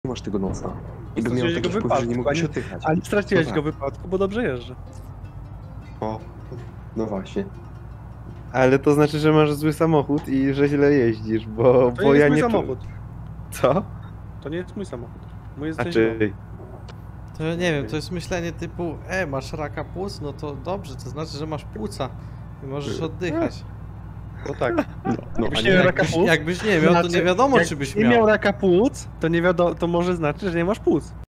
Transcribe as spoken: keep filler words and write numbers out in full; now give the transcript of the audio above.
masz tego nosa. I bym Straciłeś miał go taki wpływ, że nie wypadku, mógłbyś a nie- oddychać. A nie straciłeś No go tak. w wypadku, bo dobrze jeżdżę. O, no właśnie. Ale to znaczy, że masz zły samochód i że źle jeździsz, bo, To bo nie ja jest mój nie... samochód. Co? To nie jest mój samochód. Mój jest A część nowa. czy... To ja nie wiem, to jest myślenie typu, e, masz raka płuc, no to dobrze, to znaczy, że masz płuca i możesz oddychać. No tak. No, no Jakbyś a nie nie, miał raka Jakbyś, płuc, jakbyś nie miał, to znaczy, nie wiadomo, jak czy byś nie miał. miał raka płuc, to nie wiadomo, to może znaczyć, że nie masz płuc.